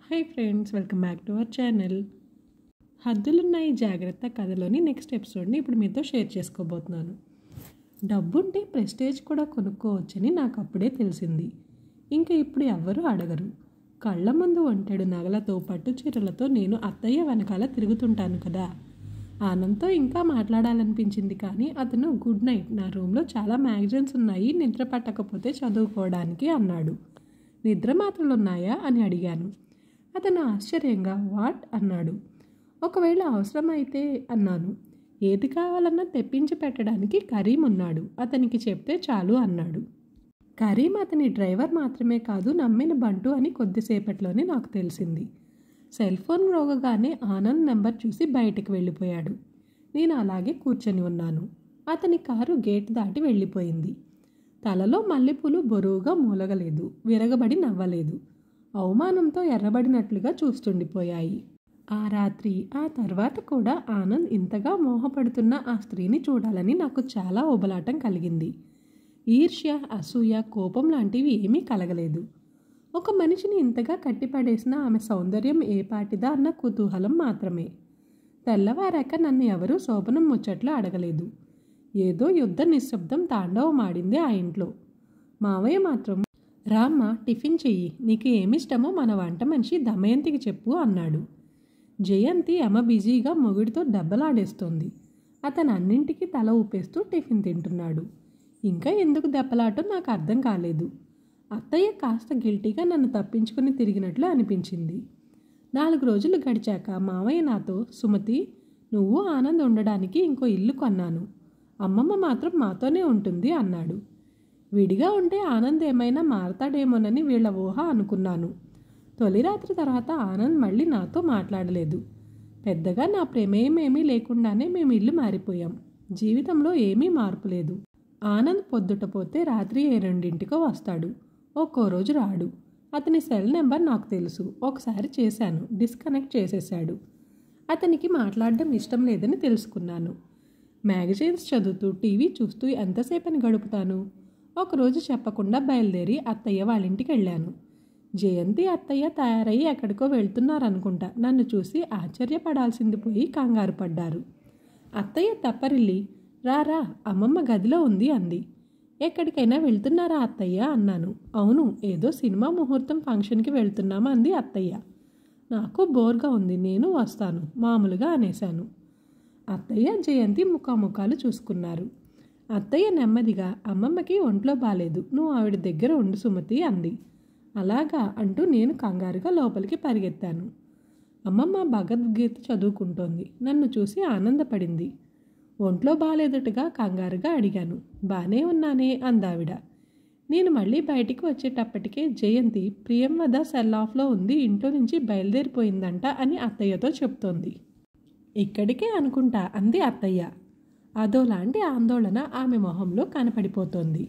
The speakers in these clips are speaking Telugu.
Hi friends, welcome back to our channel. హద్దులున్నాయి జాగ్రత్త కథలోని నెక్స్ట్ ఎపిసోడ్ని ఇప్పుడు మీతో షేర్ చేసుకోబోతున్నాను. డబ్బుంటే ప్రెస్టేజ్ కూడా కొనుక్కోవచ్చని నాకు అప్పుడే తెలిసింది. ఇంకా ఇప్పుడు ఎవ్వరూ అడగరు. కళ్ళ ముందు ఒంటెడు నగలతో పట్టు చీరలతో నేను అత్తయ్య వెనకాల తిరుగుతుంటాను కదా. ఆనంద్తో ఇంకా మాట్లాడాలనిపించింది, కానీ అతను గుడ్ నైట్, నా రూమ్లో చాలా మ్యాగజైన్స్ ఉన్నాయి, నిద్ర పట్టకపోతే చదువుకోవడానికి అన్నాడు. నిద్ర మాత్రలు ఉన్నాయా అని అడిగాను. అతను ఆశ్చర్యంగా వాట్ అన్నాడు. ఒకవేళ అవసరమైతే అన్నాను. ఏది కావాలన్నా తెప్పించి పెట్టడానికి కరీం ఉన్నాడు, అతనికి చెప్తే చాలు అన్నాడు. కరీం అతని డ్రైవర్ మాత్రమే కాదు, నమ్మిన బంటు అని కొద్దిసేపట్లోనే నాకు తెలిసింది. సెల్ ఫోన్ మ్రోగగానే ఆనంద్ నెంబర్ చూసి బయటికి వెళ్ళిపోయాడు. నేను అలాగే కూర్చొని ఉన్నాను. అతని కారు గేట్ దాటి వెళ్ళిపోయింది. తలలో మల్లెపూలు బరువుగా మూలగలేదు, విరగబడి నవ్వలేదు. అవమానంతో ఎర్రబడినట్లుగా చూస్తుండిపోయాయి. ఆ రాత్రి, ఆ తర్వాత కూడా ఆనంద్ ఇంతగా మోహపడుతున్న ఆ స్త్రీని చూడాలని నాకు చాలా ఉబలాటం కలిగింది. ఈర్ష్య, అసూయ, కోపం లాంటివి ఏమీ కలగలేదు. ఒక మనిషిని ఇంతగా కట్టిపడేసిన ఆమె సౌందర్యం ఏ పాటిదా అన్న కుతూహలం మాత్రమే. తెల్లవారాక నన్ను ఎవరూ శోభనం ముచ్చట్లు అడగలేదు. ఏదో యుద్ధ నిశ్శబ్దం తాండవమాడింది ఆ ఇంట్లో. మావయ్య మాత్రం, రామ్మ టిఫిన్ చెయ్యి, నీకు ఏమిష్టమో మన వంట మనిషి దమయంతికి చెప్పు అన్నాడు. జయంతి బిజీగా మొగుడితో దెబ్బలాడేస్తోంది. అతను అన్నింటికీ తల ఊపేస్తూ టిఫిన్ తింటున్నాడు. ఇంకా ఎందుకు దెబ్బలాటో నాకు అర్థం కాలేదు. అత్తయ్య కాస్త గిల్టీగా నన్ను తప్పించుకుని తిరిగినట్లు అనిపించింది. 4 రోజులు గడిచాక మావయ్య నాతో, సుమతి, నువ్వు ఆనంద్ ఉండడానికి ఇంకో ఇల్లు కొన్నాను, అమ్మమ్మ మాత్రం మాతోనే ఉంటుంది అన్నాడు. విడిగా ఉంటే ఆనంద్ ఏమైనా మారతాడేమోనని వీళ్ల ఊహ అనుకున్నాను. తొలి రాత్రి తర్వాత ఆనంద్ మళ్ళీ నాతో మాట్లాడలేదు. పెద్దగా నా ప్రమేయమేమీ లేకుండానే మేము ఇల్లు మారిపోయాం. జీవితంలో ఏమీ మార్పు లేదు. ఆనంద్ పొద్దుట పోతే రాత్రి 2 వస్తాడు. ఒక్కో రోజు రాడు. అతని సెల్ నెంబర్ నాకు తెలుసు. ఒకసారి చేశాను, డిస్కనెక్ట్ చేసేశాడు. అతనికి మాట్లాడడం ఇష్టం లేదని తెలుసుకున్నాను. మ్యాగజైన్స్ చదువుతూ టీవీ చూస్తూ ఎంతసేపని గడుపుతాను. ఒకరోజు చెప్పకుండా బయలుదేరి అత్తయ్య వాళ్ళింటికి వెళ్ళాను. జయంతి అత్తయ్య తయారయ్యి ఎక్కడికో వెళ్తున్నారనుకుంటా. నన్ను చూసి ఆశ్చర్యపడాల్సింది పోయి కంగారు పడ్డారు. అత్తయ్య తప్పరిల్లి, రారా అమ్మమ్మ గదిలో ఉంది అంది. ఎక్కడికైనా వెళ్తున్నారా అత్తయ్య అన్నాను. అవును, ఏదో సినిమా ముహూర్తం ఫంక్షన్కి వెళ్తున్నామా అంది అత్తయ్య. నాకు బోర్గా ఉంది, నేను వస్తాను మామూలుగా అనేశాను. అత్తయ్య జయంతి ముఖాముఖాలు చూసుకున్నారు. అత్తయ్య నెమ్మదిగా, అమ్మమ్మకి ఒంట్లో బాలేదు, నువ్వు ఆవిడ దగ్గర ఉండు సుమతి అంది. అలాగా అంటూ నేను కంగారుగా లోపలికి పరిగెత్తాను. అమ్మమ్మ భగవద్గీత చదువుకుంటోంది. నన్ను చూసి ఆనందపడింది. ఒంట్లో బాలేదటగా కంగారుగా అడిగాను. బానే ఉన్నానే అందావిడ. నేను మళ్ళీ బయటికి వచ్చేటప్పటికే జయంతి ప్రియంవద సెల్ ఆఫ్లో ఉంది, ఇంట్లో నుంచి బయలుదేరిపోయిందంట అని అత్తయ్యతో చెప్తోంది. ఇక్కడికే అనుకుంటా అంది అత్తయ్య. అదోలాంటి ఆందోళన ఆమె మొహంలో కనపడిపోతోంది.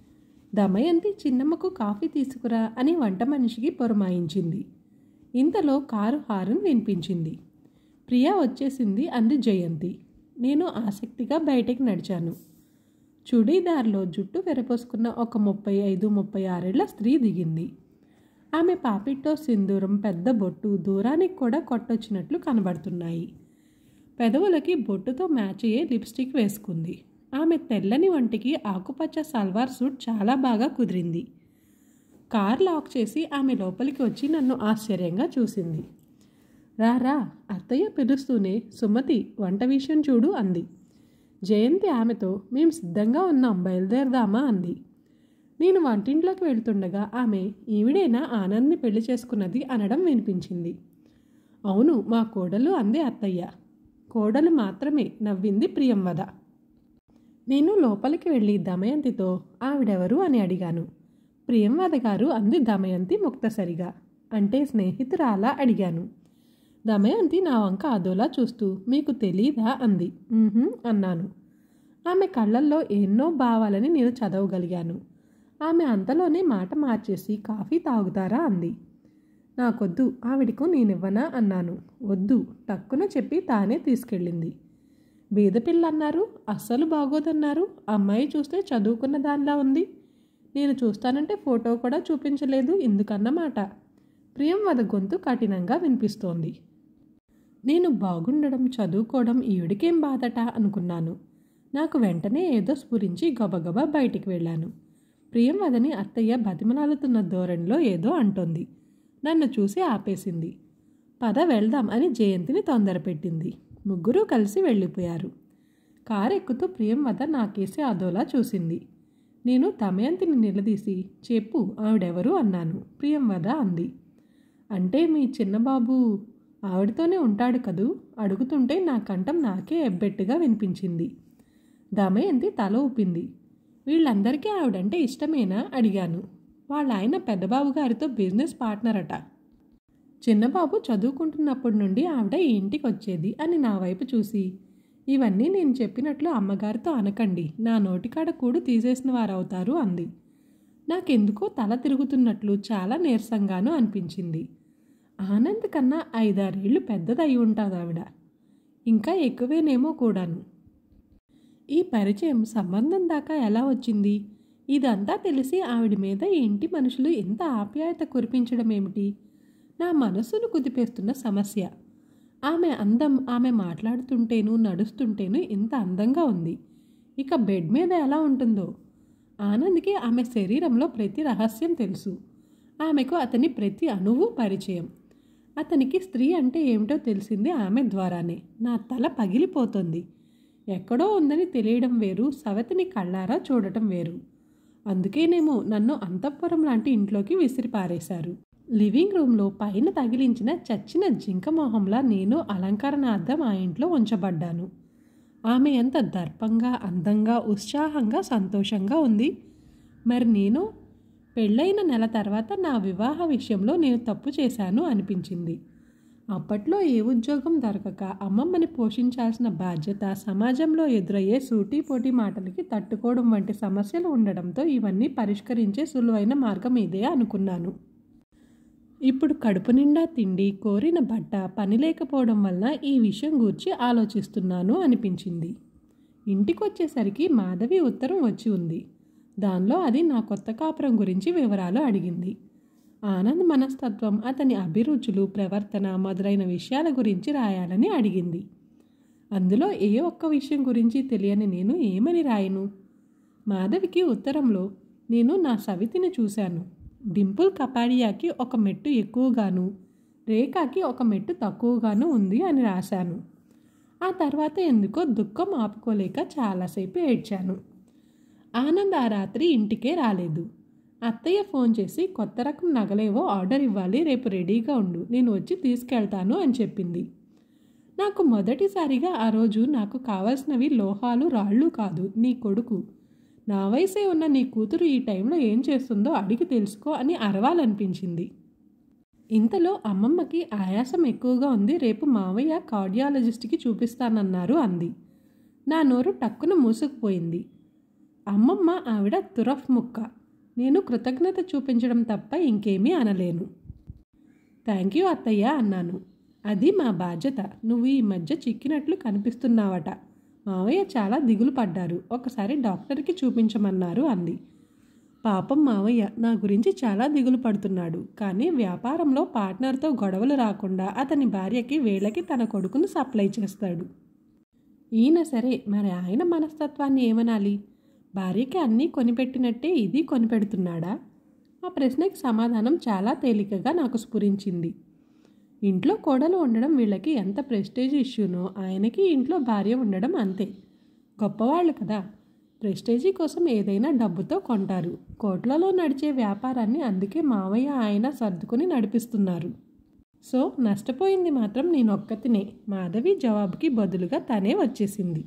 దమయంతి చిన్నమ్మకు కాఫీ తీసుకురా అని వంట మనిషికి పురమాయించింది. ఇంతలో కారు హారన్ వినిపించింది. ప్రియా వచ్చేసింది అంది జయంతి. నేను ఆసక్తిగా బయటికి నడిచాను. చుడీదార్లో జుట్టు వెరపోసుకున్న ఒక 35-36 ఏళ్ల స్త్రీ దిగింది. ఆమె పాపిట్టో సింధూరం, పెద్ద బొట్టు దూరానికి కూడా కొట్టొచ్చినట్లు కనబడుతున్నాయి. పెదవులకి బొట్టుతో మ్యాచ్ అయ్యే లిప్స్టిక్ వేసుకుంది. ఆమె తెల్లని వంటికి ఆకుపచ్చ సల్వార్ సూట్ చాలా బాగా కుదిరింది. కార్ లాక్ చేసి ఆమె లోపలికి వచ్చి నన్ను ఆశ్చర్యంగా చూసింది. రారా అత్తయ్య పిలుస్తూనే, సుమతి వంట విషయం చూడు అంది. జయంతి ఆమెతో, మేము సిద్ధంగా ఉన్నాం, బయలుదేరదామా అంది. నేను వంటింట్లోకి వెళ్తుండగా ఆమె, ఈవిడేనా ఆనంద్ని పెళ్లి చేసుకున్నది అనడం వినిపించింది. అవును, మా కోడలు అంది అత్తయ్య. కోడలు మాత్రమే నవ్వింది ప్రియంవద. నేను లోపలికి వెళ్ళి దమయంతితో, ఆవిడెవరు అని అడిగాను. ప్రియంవద గారు అంది దమయంతి ముక్తసరిగా. అంటే స్నేహితురాలా అడిగాను. దమయంతి నా వంక అదోలా చూస్తూ, మీకు తెలీదా అంది. అన్నాను. ఆమె కళ్ళల్లో ఎన్నో భావాలని నేను చదవగలిగాను. ఆమె అంతలోనే మాట మార్చేసి, కాఫీ తాగుతారా అంది. నాకొద్దు, ఆవిడకు నేనివ్వనా అన్నాను. వద్దు టక్కున చెప్పి తానే తీసుకెళ్ళింది. బీదపిల్లన్నారు, అస్సలు బాగోదన్నారు. అమ్మాయి చూస్తే చదువుకున్న దానిలా ఉంది. నేను చూస్తానంటే ఫోటో కూడా చూపించలేదు, ఎందుకన్నమాట. ప్రియంవద గొంతు కఠినంగా వినిపిస్తోంది. నేను బాగుండడం, చదువుకోవడం ఈవిడికేం బాధట అనుకున్నాను. నాకు వెంటనే ఏదో స్ఫురించి గబగబా బయటికి వెళ్ళాను. ప్రియంవదని అత్తయ్య బతిమలాలుతున్న ధోరణిలో ఏదో అంటోంది. నన్ను చూసి ఆపేసింది. పద వెళ్దాం అని జయంతిని తొందరపెట్టింది. ముగ్గురూ కలిసి వెళ్ళిపోయారు. కారు ఎక్కుతూ ప్రియంవద నాకేసి అదోలా చూసింది. నేను దమయంతిని నిలదీసి, చెప్పు ఆవిడెవరు అన్నాను. ప్రియంవద అంది, అంటే మీ చిన్నబాబు ఆవిడతోనే ఉంటాడు కదూ అడుగుతుంటే నా కంఠం నాకే ఎబ్బెట్టుగా వినిపించింది. దమయంతి తల ఊపింది. వీళ్ళందరికీ ఆవిడంటే ఇష్టమేనా అడిగాను. వాళ్ళ ఆయన పెద్దబాబు గారితో బిజినెస్ పార్ట్నర్ అట. చిన్నబాబు చదువుకుంటున్నప్పటి నుండి ఆవిడ ఈ ఇంటికి వచ్చేది అని నా వైపు చూసి, ఇవన్నీ నేను చెప్పినట్లు అమ్మగారితో అనకండి, నా నోటికాడ కూడు తీసేసిన వారవుతారు అంది. నాకెందుకో తల తిరుగుతున్నట్లు చాలా నీరసంగానూ అనిపించింది. ఆనంద్ కన్నా 5-6 ఏళ్ళు పెద్దదయి ఉంటుంది ఆవిడ, ఇంకా ఎక్కువేనేమో కూడాను. ఈ పరిచయం సంబంధం దాకా ఎలా వచ్చింది? ఇదంతా తెలిసి ఆవిడ మీద ఈ ఇంటి మనుషులు ఎంత ఆప్యాయత కురిపించడం ఏమిటి? నా మనస్సును కుదిపేస్తున్న సమస్య. ఆమె అందం, ఆమె మాట్లాడుతుంటేను నడుస్తుంటేను ఇంత అందంగా ఉంది. ఇక బెడ్ మీద ఎలా ఉంటుందో? ఆనంద్కి ఆమె శరీరంలో ప్రతి రహస్యం తెలుసు. ఆమెకు అతని ప్రతి అణువు పరిచయం. అతనికి స్త్రీ అంటే ఏమిటో తెలిసింది ఆమె ద్వారానే. నా తల పగిలిపోతుంది. ఎక్కడో ఉందని తెలియడం వేరు, సవతిని కళ్ళారా చూడటం వేరు. అందుకేనేమో నన్ను అంతఃపురం లాంటి ఇంట్లోకి విసిరిపారేశారు. లివింగ్ రూమ్లో పైన తగిలించిన చచ్చిన జింక మొహంలా నేను అలంకరణార్థం ఆ ఇంట్లో ఉంచబడ్డాను. ఆమె ఎంత దర్పంగా, అందంగా, ఉత్సాహంగా, సంతోషంగా ఉంది. మరి నేను పెళ్ళైన నెల తర్వాత నా వివాహ విషయంలో నేను తప్పు చేశాను అనిపించింది. అప్పట్లో ఏ ఉద్యోగం దొరకక అమ్మమ్మని పోషించాల్సిన బాధ్యత, సమాజంలో ఎదురయ్యే సూటిపోటీ మాటలకి తట్టుకోవడం వంటి సమస్యలు ఉండడంతో ఇవన్నీ పరిష్కరించే సులువైన మార్గం ఇదే అనుకున్నాను. ఇప్పుడు కడుపు నిండా తిండి, కోరిన బట్ట, పని లేకపోవడం వల్ల ఈ విషయం గూర్చి ఆలోచిస్తున్నాను అనిపించింది. ఇంటికొచ్చేసరికి మాధవి ఉత్తరం వచ్చి ఉంది. దానిలో అది నా కొత్త కాపురం గురించి వివరాలు అడిగింది. ఆనంద్ మనస్తత్వం, అతని అభిరుచులు, ప్రవర్తన మొదలైన విషయాల గురించి రాయాలని అడిగింది. అందులో ఏ ఒక్క విషయం గురించి తెలియని నేను ఏమని రాయను? మాధవికి ఉత్తరంలో నేను నా సవితిని చూశాను. డింపుల్ కపాడియాకి ఒక మెట్టు ఎక్కువగాను, రేఖకి ఒక మెట్టు తక్కువగాను ఉంది అని రాశాను. ఆ తర్వాత ఎందుకో దుఃఖం ఆపుకోలేక చాలాసేపు ఏడ్చాను. ఆనంద్ ఆ రాత్రి ఇంటికే రాలేదు. అత్తయ్య ఫోన్ చేసి కొత్త రకం నగలేవో ఆర్డర్ ఇవ్వాలి, రేపు రెడీగా ఉండు, నేను వచ్చి తీసుకెళ్తాను అని చెప్పింది. నాకు మొదటిసారిగా ఆ రోజు నాకు కావాల్సినవి లోహాలు రాళ్ళు కాదు, నీ కొడుకు, నా వయసే ఉన్న నీ కూతురు ఈ టైంలో ఏం చేస్తుందో అడిగి తెలుసుకో అని అరవాలనిపించింది. ఇంతలో అమ్మమ్మకి ఆయాసం ఎక్కువగా ఉంది, రేపు మావయ్య కార్డియాలజిస్ట్కి చూపిస్తానన్నారు అంది. నా నోరు టక్కున మూసుకుపోయింది. అమ్మమ్మ ఆవిడ తురఫ్ ముక్క. నేను కృతజ్ఞత చూపించడం తప్ప ఇంకేమీ అనలేను. థ్యాంక్ యూ అత్తయ్య అన్నాను. అది మా బాధ్యత. నువ్వు ఈ మధ్య చిక్కినట్లు కనిపిస్తున్నావట. మావయ్య చాలా దిగులు పడ్డారు, ఒకసారి డాక్టర్కి చూపించమన్నారు అంది. పాపం మావయ్య నా గురించి చాలా దిగులు పడుతున్నాడు. కానీ వ్యాపారంలో పార్ట్నర్తో గొడవలు రాకుండా అతని భార్యకి వేళకి తన కొడుకును సప్లై చేస్తాడు. ఈయన సరే, మరి ఆయన మనస్తత్వాన్ని ఏమనాలి? భార్యకి అన్నీ కొనిపెట్టినట్టే ఇది కొనిపెడుతున్నాడా? ఆ ప్రశ్నకి సమాధానం చాలా తేలికగా నాకు స్ఫురించింది. ఇంట్లో కోడలు ఉండడం వీళ్ళకి ఎంత ప్రెస్టేజ్ ఇష్యూనో ఆయనకి ఇంట్లో భార్య ఉండడం అంతే. గొప్పవాళ్ళు కదా, ప్రెస్టేజీ కోసం ఏదైనా డబ్బుతో కొంటారు. కోట్లలో నడిచే వ్యాపారాన్ని అందుకే మావయ్య ఆయన సర్దుకొని నడిపిస్తున్నారు. సో నష్టపోయింది మాత్రం నేనొక్కతినే. మాధవి జవాబుకి బదులుగా తనే వచ్చేసింది.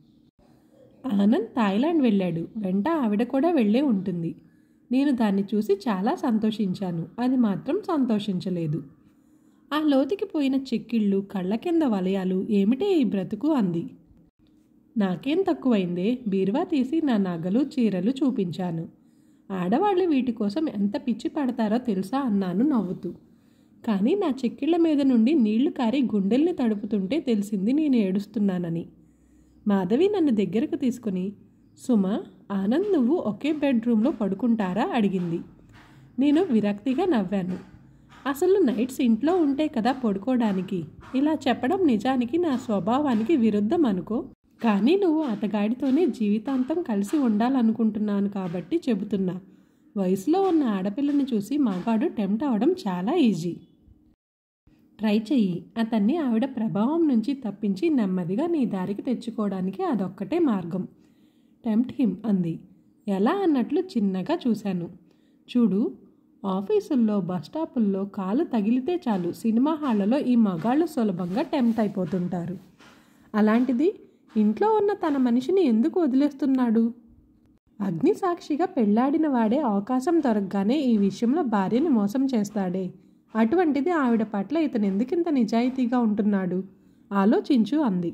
ఆనంద్ థాయిలాండ్ వెళ్ళాడు, వెంట ఆవిడ కూడా వెళ్ళే ఉంటుంది. నేను దాన్ని చూసి చాలా సంతోషించాను. అది మాత్రం సంతోషించలేదు. ఆ లోతుకి పోయిన చెక్కిళ్ళు, కళ్ళ కింద వలయాలు, ఏమిటే ఈ బ్రతుకు అంది. నాకేం తక్కువైందే? బీరువా తీసి నా నగలు, చీరలు చూపించాను. ఆడవాళ్ళు వీటి కోసం ఎంత పిచ్చి పడతారో తెలుసా అన్నాను నవ్వుతూ. కానీ నా చెక్కిళ్ల మీద నుండి నీళ్లు కారి గుండెల్ని తడుపుతుంటే తెలిసింది నేను ఏడుస్తున్నానని. మాధవి నన్ను దగ్గరకు తీసుకుని, సుమా, ఆనంద్ నువ్వు ఒకే బెడ్రూమ్లో పడుకుంటారా అడిగింది. నేను విరక్తిగా నవ్వాను. అసలు నైట్స్ ఇంట్లో ఉంటే కదా పడుకోవడానికి. ఇలా చెప్పడం నిజానికి నా స్వభావానికి విరుద్ధం అనుకో. కానీ నువ్వు అతగాడితోనే జీవితాంతం కలిసి ఉండాలనుకుంటున్నాను కాబట్టి చెబుతున్నా. వయసులో ఉన్న ఆడపిల్లని చూసి మగాడు టెంప్ట్ అవ్వడం చాలా ఈజీ. ట్రై చెయ్యి. అతన్ని ఆవిడ ప్రభావం నుంచి తప్పించి నెమ్మదిగా నీ దారికి తెచ్చుకోవడానికి అదొక్కటే మార్గం. టెంప్ట్ హిమ్ అంది. ఎలా అన్నట్లు చిన్నగా చూశాను. చూడు, ఆఫీసుల్లో బస్టాపుల్లో కాలు తగిలితే చాలు సినిమా హాళ్లలో ఈ మగాళ్ళు సులభంగా టెంప్ట్ అయిపోతుంటారు. అలాంటిది ఇంట్లో ఉన్న తన మనిషిని ఎందుకు వదిలేస్తున్నాడు? అగ్ని సాక్షిగా పెళ్లాడిన వాడే అవకాశం దొరకగానే ఈ విషయంలో భార్యని మోసం చేస్తాడే. అటువంటిది ఆవిడ పట్ల ఇతను ఎందుకింత నిజాయితీగా ఉంటున్నాడు? ఆలోచించు అంది.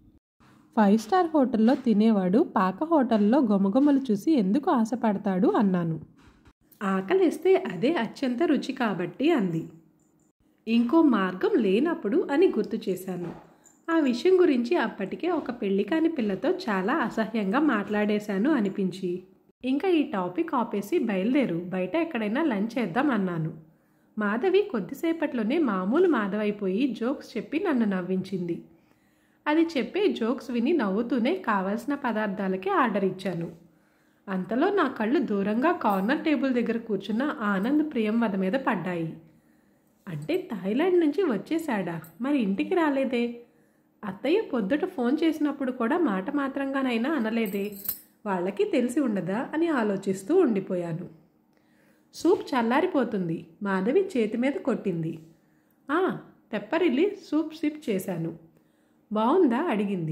5 స్టార్ హోటల్లో తినేవాడు పాక హోటల్లో గుమగుమలు చూసి ఎందుకు ఆశపడతాడు అన్నాను. ఆకలిస్తే అదే అత్యంత రుచి కాబట్టి అంది. ఇంకో మార్గం లేనప్పుడు అని గుర్తు చేశాను. ఆ విషయం గురించి అప్పటికే ఒక పెళ్లి కాని పిల్లతో చాలా అసహ్యంగా మాట్లాడేశాను అనిపించి, ఇంకా ఈ టాపిక్ ఆపేసి బయలుదేరు, బయట ఎక్కడైనా లంచ్ చేద్దాం అన్నాను. మాధవి కొద్దిసేపట్లోనే మామూలు మాధవైపోయి జోక్స్ చెప్పి నన్ను నవ్వించింది. అది చెప్పే జోక్స్ విని నవ్వుతూనే కావలసిన పదార్థాలకి ఆర్డర్ ఇచ్చాను. అంతలో నా కళ్ళు దూరంగా కార్నర్ టేబుల్ దగ్గర కూర్చున్న ఆనంద్ ప్రియంవద మీద పడ్డాయి. అంటే థాయిలాండ్ నుంచి వచ్చేశాడా? మరి ఇంటికి రాలేదే? అత్తయ్య పొద్దుట ఫోన్ చేసినప్పుడు కూడా మాట మాత్రంగానైనా అనలేదే? వాళ్ళకి తెలిసి ఉండదా అని ఆలోచిస్తూ ఉండిపోయాను. సూప్ చల్లారిపోతుంది. మాధవి చేతి మీద కొట్టింది. తెప్పరిల్లి సూప్ సిప్ చేశాను. బాగుందా అడిగింది.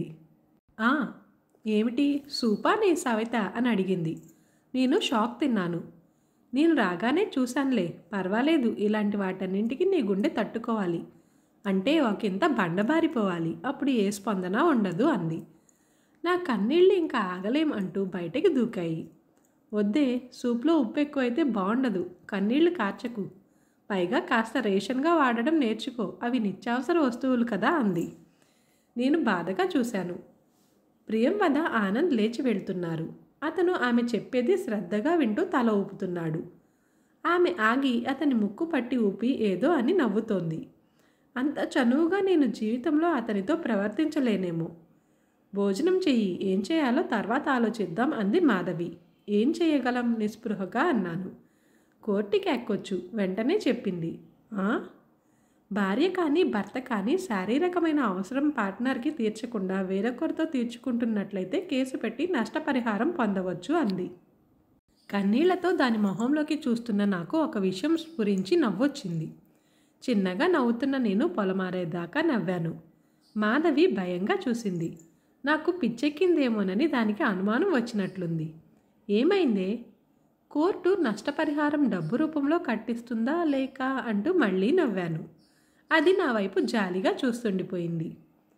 ఏమిటి సూపా నీ సవిత అని అడిగింది. నేను షాక్ తిన్నాను. నేను రాగానే చూశానులే, పర్వాలేదు, ఇలాంటి వాటన్నింటికి నీ గుండె తట్టుకోవాలి. అంటే ఒకంత బండబారిపోవాలి, అప్పుడు ఏ స్పందన ఉండదు అంది. నా కన్నీళ్ళు ఇంకా ఆగలేం అంటూ బయటకి దూకాయి. వద్దే, సూప్లో ఉప్పు ఎక్కువైతే బాగుండదు, కన్నీళ్లు కార్చకు. పైగా కాస్త రేషన్గా వాడడం నేర్చుకో, అవి నిత్యావసర వస్తువులు కదా అంది. నేను బాధగా చూశాను. ప్రియంవద ఆనంద్ లేచి వెళ్తున్నారు. అతను ఆమె చెప్పేది శ్రద్ధగా వింటూ తల ఊపుతున్నాడు. ఆమె ఆగి అతని ముక్కు పట్టి ఊపి ఏదో అని నవ్వుతోంది. అంత చనువుగా నేను జీవితంలో అతనితో ప్రవర్తించలేనేమో. భోజనం చెయ్యి, ఏం చేయాలో తర్వాత ఆలోచిద్దాం అంది మాధవి. ఏం చేయగలం నిస్పృహగా అన్నాను. కోర్టుకి ఎక్కొచ్చు వెంటనే చెప్పింది. భార్య కానీ భర్త కానీ శారీరకమైన అవసరం పార్ట్నర్కి తీర్చకుండా వేరొకరితో తీర్చుకుంటున్నట్లయితే కేసు పెట్టి నష్టపరిహారం పొందవచ్చు అంది. కన్నీళ్లతో దాని మొహంలోకి చూస్తున్న నాకు ఒక విషయం గురించి నవ్వొచ్చింది. చిన్నగా నవ్వుతున్న నేను పొలమారేదాకా నవ్వాను. మాధవి భయంగా చూసింది. నాకు పిచ్చెక్కిందేమోనని దానికి అనుమానం వచ్చినట్లుంది. ఏమైందే? కోర్టు నష్టపరిహారం డబ్బు రూపంలో కట్టిస్తుందా లేక అంటూ మళ్ళీ నవ్వాను. అది నా వైపు జాలిగా చూస్తుండిపోయింది.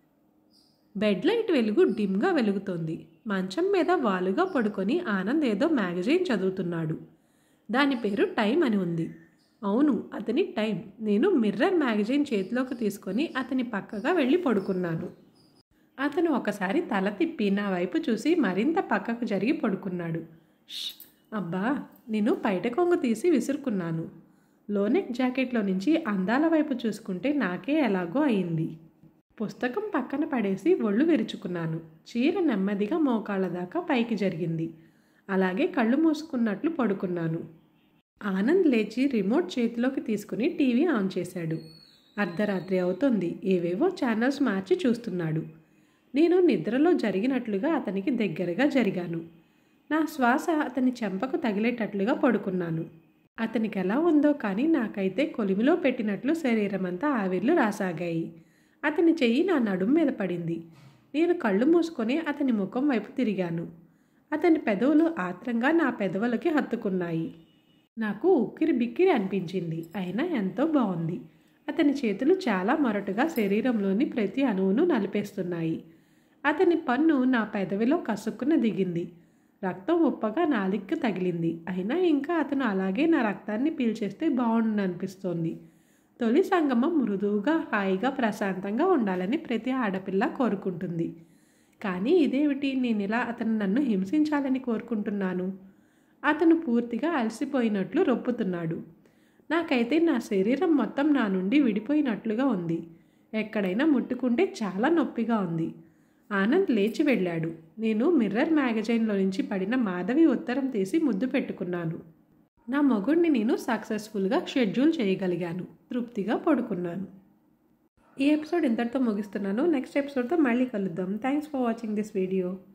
బెడ్ లైట్ వెలుగు డిమ్గా వెలుగుతోంది. మంచం మీద వాలుగా పడుకొని ఆనంద్ ఏదో మ్యాగజైన్ చదువుతున్నాడు. దాని పేరు టైం అని ఉంది. అవును, అతని టైం. నేను మిర్రర్ మ్యాగజైన్ చేతిలోకి తీసుకొని అతని పక్కగా వెళ్ళి పడుకున్నాను. అతను ఒకసారి తల తిప్పి నా వైపు చూసి మరింత పక్కకు జరిగి పడుకున్నాడు. అబ్బా, నేను పైట కొంగు తీసి విసురుకున్నాను. లోనెక్ జాకెట్లో నుంచి అందాల వైపు చూసుకుంటే నాకే ఎలాగో అయింది. పుస్తకం పక్కన పడేసి ఒళ్ళు విరుచుకున్నాను. చీర నెమ్మదిగా మోకాళ్ళ దాకా పైకి జరిగింది. అలాగే కళ్ళు మూసుకున్నట్లు పడుకున్నాను. ఆనంద్ లేచి రిమోట్ చేతిలోకి తీసుకుని టీవీ ఆన్ చేశాడు. అర్ధరాత్రి అవుతోంది. ఏవేవో ఛానల్స్ మార్చి చూస్తున్నాడు. నేను నిద్రలో జరిగినట్లుగా అతనికి దగ్గరగా జరిగాను. నా శ్వాస అతని చెంపకు తగిలేటట్లుగా పడుకున్నాను. అతనికి ఎలా ఉందో కానీ నాకైతే కొలిమిలో పెట్టినట్లు శరీరమంతా ఆవిర్లు రాసాగాయి. అతని చెయ్యి నా నడుం మీద పడింది. నేను కళ్ళు మూసుకొని అతని ముఖం వైపు తిరిగాను. అతని పెదవులు ఆత్రంగా నా పెదవులకి హత్తుకున్నాయి. నాకు ఉక్కిరి బిక్కిరి అనిపించింది. అయినా ఎంతో బాగుంది. అతని చేతులు చాలా మొరటుగా శరీరంలోని ప్రతి అణువును నలిపేస్తున్నాయి. అతని పన్ను నా పెదవిలో కసుక్కున దిగింది. రక్తం ఉప్పగా నాలిక్కు తగిలింది. అయినా ఇంకా అతను అలాగే నా రక్తాన్ని పీల్చేస్తే బాగుండనిపిస్తోంది. తొలి సంగమం మృదువుగా, హాయిగా, ప్రశాంతంగా ఉండాలని ప్రతి ఆడపిల్ల కోరుకుంటుంది. కానీ ఇదేమిటి, నేను ఇలా అతను నన్ను హింసించాలని కోరుకుంటున్నాను? అతను పూర్తిగా అలసిపోయినట్లు రొప్పుతున్నాడు. నాకైతే నా శరీరం మొత్తం నా నుండి విడిపోయినట్లుగా ఉంది. ఎక్కడైనా ముట్టుకుంటే చాలా నొప్పిగా ఉంది. ఆనంద్ లేచి వెళ్ళాడు. నేను మిర్రర్ మ్యాగజైన్లో నుంచి పడిన మాధవి ఉత్తరం తీసి ముద్దు పెట్టుకున్నాను. నా మొగుడిని నేను సక్సెస్ఫుల్గా షెడ్యూల్ చేయగలిగాను. తృప్తిగా పడుకున్నాను. ఈ ఎపిసోడ్ ఇంతటితో ముగిస్తున్నాను. నెక్స్ట్ ఎపిసోడ్తో మళ్ళీ కలుద్దాం. Thanks for watching this video.